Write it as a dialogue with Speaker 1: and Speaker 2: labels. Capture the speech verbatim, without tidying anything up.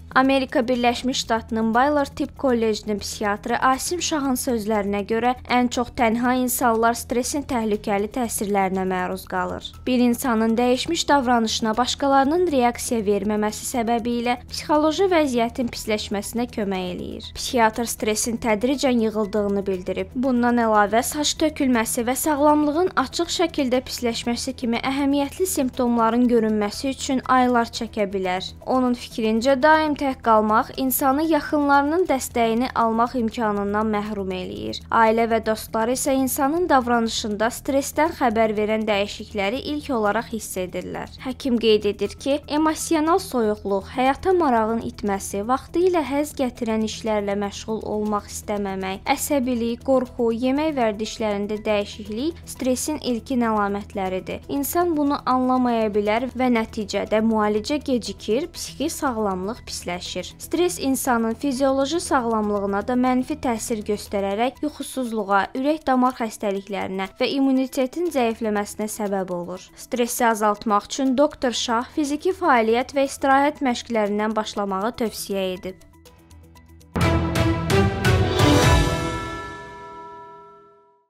Speaker 1: Amerika Birləşmiş Ştatının Baylor Tibb Kollecinin psixiatrı Asim Şahın sözlərinə görə ən çox tənha insanlar stresin təhlükəli təsirlərinə məruz qalır. Bir insanın dəyişmiş davranışına başqalarının reaksiya verməməsi səbəbilə psixoloji vəziyyətin pisləşməsinə kömək eləyir. Psixiatr stresin tədricən yığıldığını bildirib. Bundan əlavə saç tökülməsi və sağlamlığın açıq şəkildə pisləşməsi kimi əhəmiyyətli simptomların görünməsi üçün aylar çəkə bilər. Onun fikrincə daim tək qalmaq insanı yaxınlarının dəstəyini almaq imkanından məhrum eləyir. Ailə və dostları isə insanın davranışında stressdən xəbər verən dəyişiklikləri ilk olaraq hiss edirlər. Həkim qeyd edir ki, emosional soyuqluq, həyata marağın itməsi, vaxtı ilə həzz gətirən işlərlə məşğul olmaq istəməmək, əsəbilik, qorxu, yemək vərdişlərində dəyişiklik stressin ilkin əlamətləridir. İnsan bunu anlamaya bilər və nəticədə müalicə gecikir, psixi sağlamlıq pisləşir. Stress insanın fizioloji sağlamlığına da mənfi təsir göstərərək yuxusuzluğa, ürək-damar xəstəliklərinə və immunitetin zəifləməsinə səbəb olur. Stressi azaltmaq üçün doktor Şah fiziki fəaliyyət və istirahət məşqlərindən başlamağı tövsiyə edib.